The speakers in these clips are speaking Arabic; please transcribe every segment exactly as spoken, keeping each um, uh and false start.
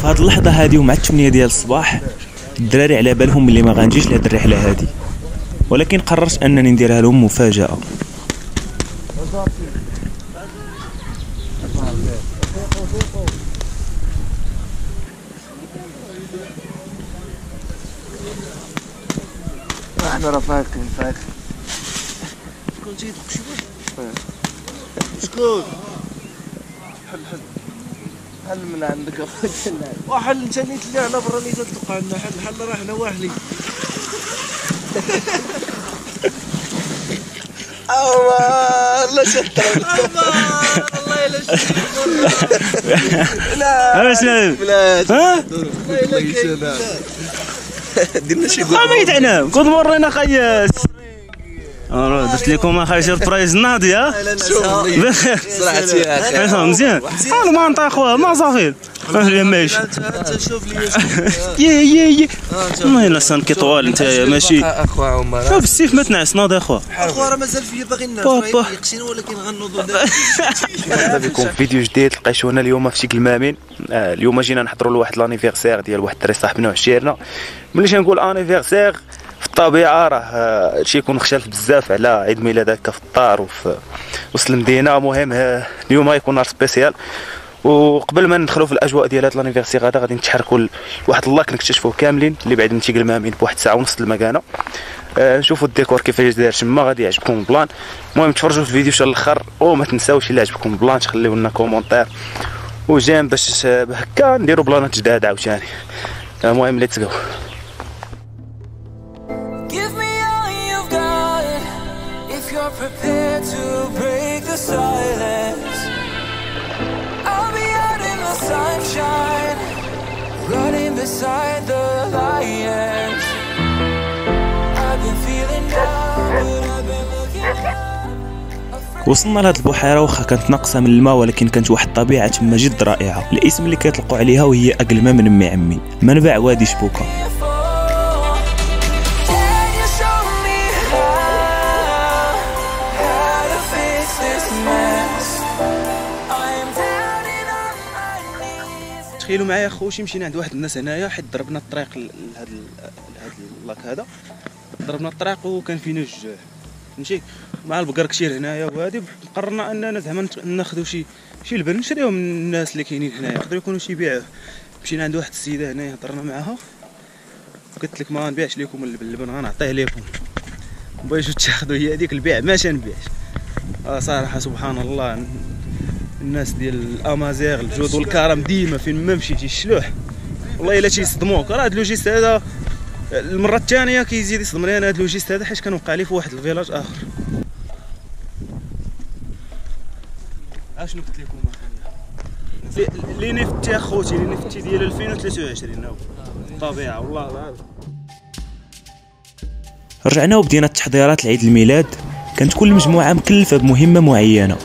في هذه اللحظه هذه ومع الثمانية ديال الصباح الدراري على بالهم اللي ما غنجيش لهاد الرحله هذه، ولكن قررت انني نديرها لهم مفاجاه. احنا راه فايقين فايقين. شكون تيدق شويه؟ شكون؟ حل حل حل من عندك اخويا. وحل انت نيت اللي على برا اللي تدق عندنا. حل حل راه حنا واحلين. الله لا شتى الله الا شتي لا بلاد ها ديرنا شي ما ميت انا كنت مرينا خياس. اه درت لكم اخي سيربرايز ناضي ها. بخير صراحتي يا اخي مزيان. انا ما نطيقوها ما صافي ماشي. انت شوف لي يا يا يا والله الا سانكي طوال انت ماشي اخويا عمر. شوف السيف ما تنعس ناضي اخويا. اخويا راه مازال فيا باغي الناس يقسينا ولكن غنوضوا دابا. مرحبا بكم في فيديو جديد. لقيتونا اليوم في شكل مامين. آه اليوم جينا نحضروا لواحد لانيفيرسير ديال واحد الدري صاحبنا وعشيرنا. ملي تنقول انيفيرسير في الطبيعه راه هادشي يكون مختلف بزاف على عيد ميلاد هكا في الدار وفي وسط المدينه. المهم اليوم غيكون نهار سبيسيال، وقبل ما ندخلوا في الاجواء ديال هذا لانيفيرسير هذا غادي نتحركوا لواحد اللاك نكتشفوه كاملين اللي بعيد من تيقل مامين بواحد ساعه ونص المكانه. آه نشوفوا الديكور كيفاش داير تما، غادي يعجبكم البلان. المهم تفرجوا في الفيديو حتى الاخر، وما تنساوش الا عجبكم البلان تخليو لنا كومونتير وجيم باش هكا نديروا بلانات جداد عاوتاني. المهم ليتس جو. Prepared to break the silence. I'll be out in the sunshine, running beside the lions. I've been feeling down, but I've been looking up. وصلنا لهاد البحيره واخا كانت ناقصه من الماء، ولكن كانت واحد الطبيعه تما جد رائعه. الاسم اللي كيطلقوا عليها وهي اقلمه من امي عمي، منبع وادي شبوكه. تخيلوا معايا خوشي مشينا عند واحد الناس هنايا حيت ضربنا الطريق لهاد لهاد اللاك هذا. ضربنا الطريق وكان فينا الجوع فهمتي، مع البقر كثير هنايا وهادي. قررنا اننا زعما ناخذوا شي شي لبن نشريوه من الناس اللي كاينين هنايا، يقدروا يكونوا شي بيعوه. مشينا عند واحد السيده هنايا هضرنا معاها، قلت لك ما نبيعش لكم اللبن، اللبن غنعطيه لكم بغيتو تاخذوا هي هذيك البيع ما تنبيعش. اه صراحه سبحان الله الناس ديال الامازيغ الجود والكرم ديما فين ما مشيتي الشلوح والله الا تيصدموك. راه هاد لوجيست هذا المره الثانيه كيزيد يصدمني انا هاد لوجيست هذا، حيت كنوقع لي في واحد الفيلاج اخر. اشنو قلت لكم اخويا اللي نفتي اخوتي اللي نفتي ديال ألفين وثلاثة وعشرين هو الطبيعه والله العظيم. رجعنا وبدينا التحضيرات لعيد الميلاد. كانت كل مجموعه مكلفه بمهمه معينه.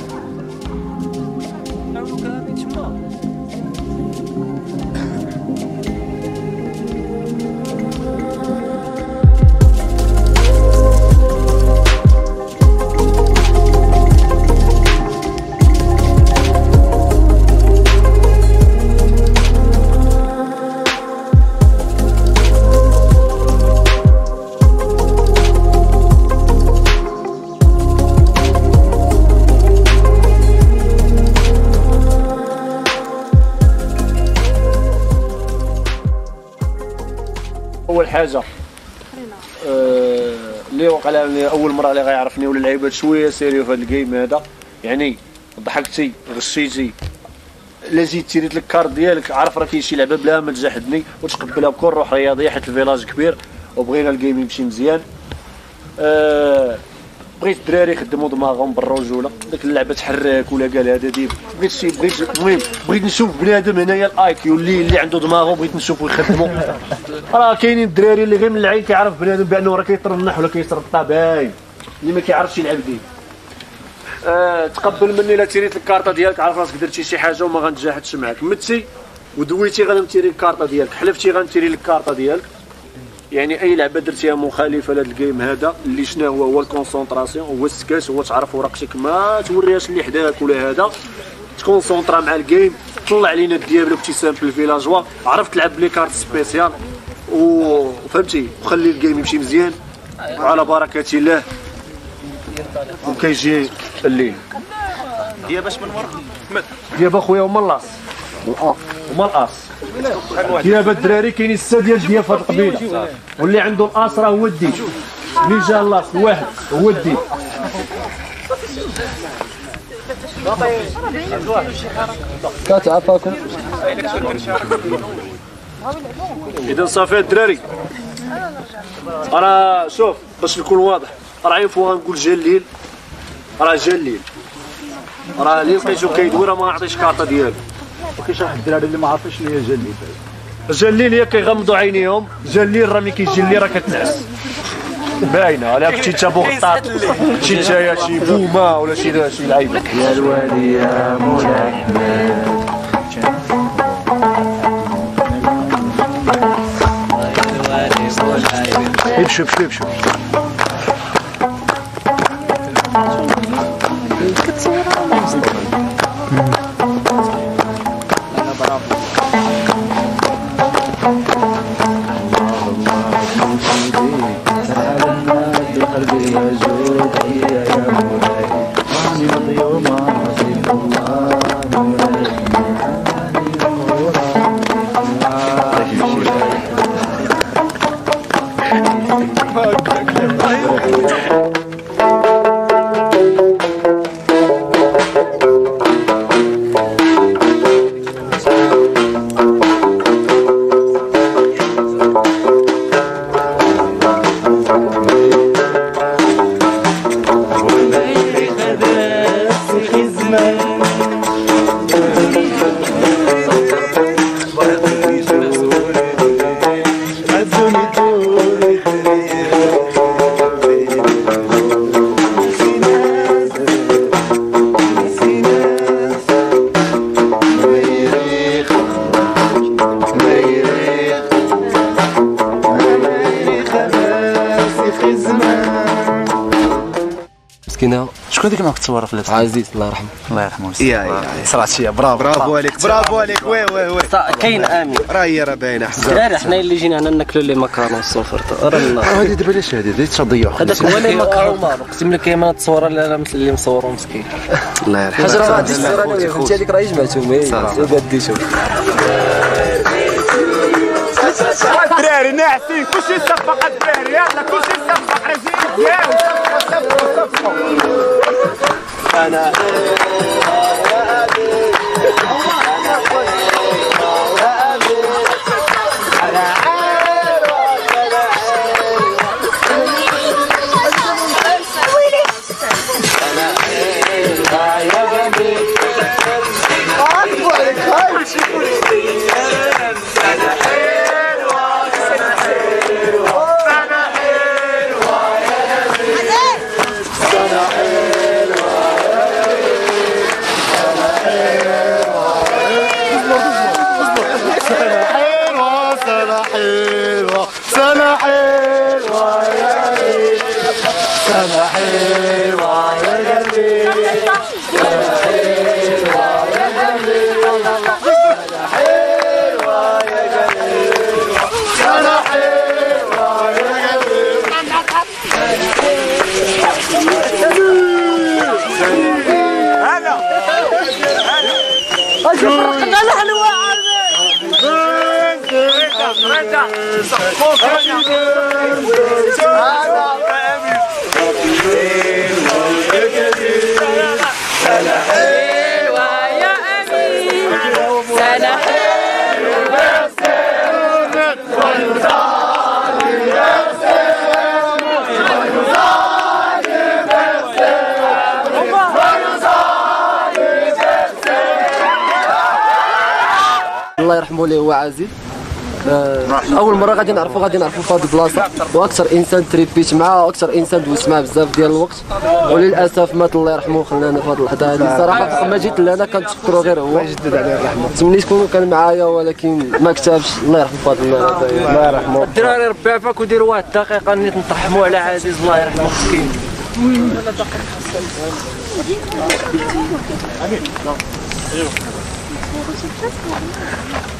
اول حاجه آه اللي وقع لها اول مره اللي غيعرفني ولا لعيبات شويه سيريو في هذا الجيم هذا، يعني ضحكتي غشيتي الا جيتي ريت لك الكارت ديالك عارف راه كاين شي لعبه بلا ما تجحدني وتقبلها بكل روح رياضيه حيت الفيلاج كبير وبغينا الجيم يمشي مزيان. آه بغيت الدراري يخدموا دماغهم بالرجوله، ديك اللعبه تحرك ولا قال هذا ديب بغيت شي بغيت المهم بغيت نشوف بنادم هنايا الاي كيو اللي اللي عنده دماغه بغيت نشوفو يخدموا. راه كاينين الدراري اللي غير من العين كيعرف بنادم بانه راه كيطرنح ولا كيسرطا باين، اللي ما كيعرفش يلعب ديب. آه تقبل مني الا تيريت الكارطه ديالك عارف راسك درتي شي حاجه وما غنتجاهدش معاك، متي ودويتي غنمتيري الكارطه ديالك، حلفتي غنمتيري لك الكارطه ديالك. يعني اي لعبه درتيها مخالفه لهذا الجيم هذا اللي شنو هو هو الكونسونطراسيون، هو السكاش، هو تعرف ورقتك ما توريهاش اللي حداك ولا هذا تكونسونطرا مع الجيم، طلع علينا الديابلو ابتسام في الفيلاجوا، عرفت تلعب بلي كارت سبيسيال وفهمتي، وخلي الجيم يمشي مزيان وعلى بركه الله وكيجي الليل. دياب باش من ورا دياب اخويا هما اللاص هما الاص. دياب الدراري كاينين سته ديال دياب في هذه القبيله، واللي عنده الاص راه هو الدين. اللي جا اللاص واحد هو الدين. كتعافاكم. اذا صافي الدراري، راه شوف باش نكون واضح، راه عيفوا غنقول جا الليل، راه جا الليل، راه اللي لقيتو كيدوي راه ما نعطيش كارطه ديالو. وكاين واحد الدراري اللي ما عارفينش شنو هي جا الليل. جا الليل هي كيغمضوا عينيهم، جا الليل راه ملي كيجي الليل راه كتنعس باينه. الا كنتي انت بوغطاط شي نتايا شي بومه ولا شي شي لعيبه يا الوالي يا مولاي احمد. يمشوا يمشوا يمشوا. مسكينه. شكون هذيك معك تصور في اللبس؟ عزيز الله يرحمه. الله يرحمه. يا يا صرات شي برافو برافو عليك برافو عليك. وي وي وي كاين امين راه هي راه باينه. غير حنا اللي جينا هنا ناكلوا لي ماكارون الصفر راه هذه دابا علاش هذه هذه تضيع. هذاك هو اللي ماكارون اقسم لك كاين التصويره اللي مصورو مسكين. الله يرحمه. حاجه راه غادي الصوره اللي فهمتي هذيك راه جمعتهم وغاديتهم. الدراري ناعسين كلشي يصفق الدراري يلا كلشي يصفق رجليك ديالو صفقوا صفقوا. انا الله يرحمه اللي هو عزيز. اول مره غادي نعرفوا غادي نعرفوا في هذه البلاصه، واكثر انسان تريبيت معاه واكثر انسان دوزت معاه بزاف ديال الوقت، وللاسف مات الله يرحمه خلانا في هذه اللحظه هذه. الصراحه ما جيت لهنا كنشكرو غير هو يجدد عليه الرحمه. تمنيت يكون كان معايا ولكن ما كتبش. الله يرحمه في هذه اللحظه الله يرحمه. الدراري ربي عافاك وديروا واحد الدقيقه نيت نطحموا على عزيز الله يرحمه مسكين. ايوا